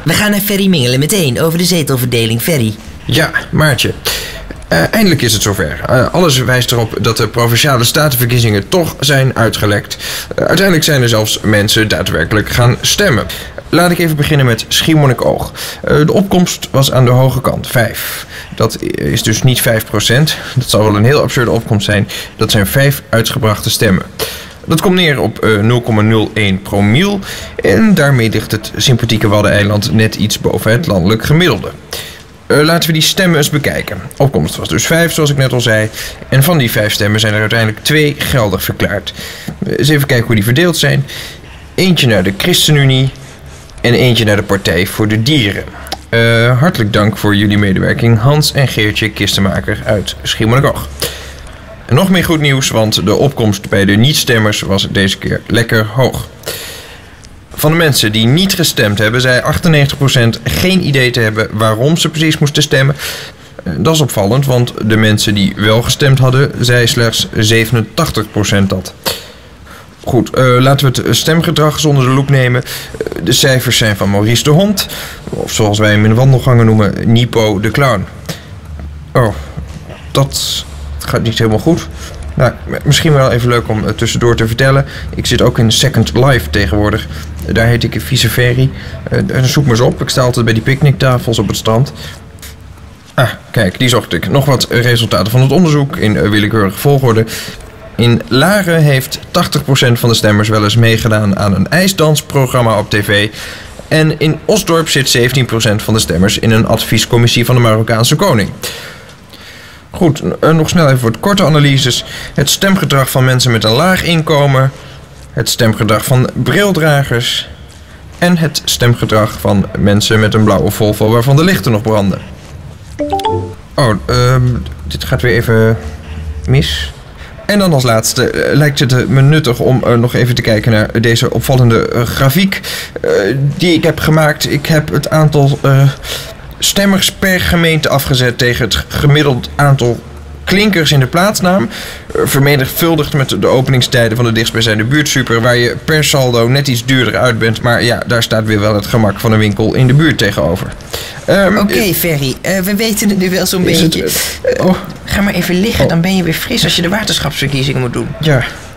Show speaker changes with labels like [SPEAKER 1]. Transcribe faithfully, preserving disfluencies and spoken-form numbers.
[SPEAKER 1] We gaan naar Ferry Mingelen meteen over de zetelverdeling. Ferry.
[SPEAKER 2] Ja, Maartje. Uh, eindelijk is het zover. Uh, alles wijst erop dat de Provinciale Statenverkiezingen toch zijn uitgelekt. Uh, uiteindelijk zijn er zelfs mensen daadwerkelijk gaan stemmen. Laat ik even beginnen met Schiermonnikoog. Uh, de opkomst was aan de hoge kant, vijf. Dat is dus niet vijf procent. Dat zal wel een heel absurde opkomst zijn. Dat zijn vijf uitgebrachte stemmen. Dat komt neer op uh, nul komma nul één promiel. En daarmee ligt het sympathieke Waddeneiland net iets boven het landelijk gemiddelde. Uh, laten we die stemmen eens bekijken. Opkomst was dus vijf, zoals ik net al zei. En van die vijf stemmen zijn er uiteindelijk twee geldig verklaard. Uh, eens even kijken hoe die verdeeld zijn. Eentje naar de ChristenUnie en eentje naar de Partij voor de Dieren. Uh, hartelijk dank voor jullie medewerking, Hans en Geertje Kistenmaker uit Schiermonnikoog. En nog meer goed nieuws, want de opkomst bij de niet-stemmers was deze keer lekker hoog. Van de mensen die niet gestemd hebben, zei achtennegentig procent geen idee te hebben waarom ze precies moesten stemmen. Dat is opvallend, want de mensen die wel gestemd hadden, zei slechts zevenentachtig procent dat. Goed, uh, laten we het stemgedrag eens onder de loep nemen. De cijfers zijn van Maurice de Hond, of zoals wij hem in de wandelgangen noemen, Nipo de Clown. Oh, dat gaat niet helemaal goed. Nou, misschien wel even leuk om uh, tussendoor te vertellen. Ik zit ook in Second Life tegenwoordig. Uh, daar heet ik Vieze Ferry. Uh, zoek me eens op. Ik sta altijd bij die picknicktafels op het strand. Ah, kijk, die zocht ik. Nog wat resultaten van het onderzoek in uh, willekeurige volgorde. In Laren heeft tachtig procent van de stemmers wel eens meegedaan aan een ijsdansprogramma op tv. En in Osdorp zit zeventien procent van de stemmers in een adviescommissie van de Marokkaanse koning. Goed, nog snel even wat korte analyses. Het stemgedrag van mensen met een laag inkomen. Het stemgedrag van brildragers. En het stemgedrag van mensen met een blauwe Volvo waarvan de lichten nog branden. Oh, uh, dit gaat weer even mis. En dan als laatste uh, lijkt het uh, me nuttig om uh, nog even te kijken naar deze opvallende uh, grafiek uh, die ik heb gemaakt. Ik heb het aantal Uh, stemmers per gemeente afgezet tegen het gemiddeld aantal klinkers in de plaatsnaam. Vermenigvuldigd met de openingstijden van de dichtstbijzijnde buurtsuper, waar je per saldo net iets duurder uit bent. Maar ja, daar staat weer wel het gemak van een winkel in de buurt tegenover.
[SPEAKER 1] Um, Oké, okay, Ferry, uh, we weten het nu wel zo'n beetje.
[SPEAKER 2] Het, uh, oh.
[SPEAKER 1] Ga maar even liggen, oh. Dan ben je weer fris als je de waterschapsverkiezingen moet doen.
[SPEAKER 2] Ja.